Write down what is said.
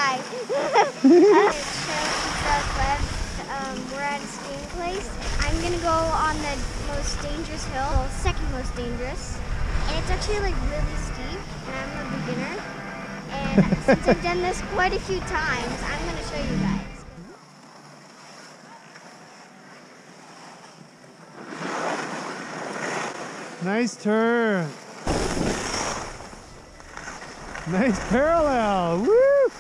Hi. We're at a skiing place. I'm gonna go on the most dangerous hill, well, second most dangerous. And it's actually like really steep, and I'm a beginner. And since I've done this quite a few times, I'm gonna show you guys. Nice turn. Nice parallel. Woo!